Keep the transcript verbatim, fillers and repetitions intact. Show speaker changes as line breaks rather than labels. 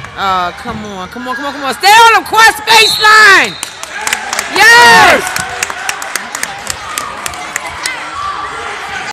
Uh, come on, come on, come on, come on. Stay on the cross baseline. Yes.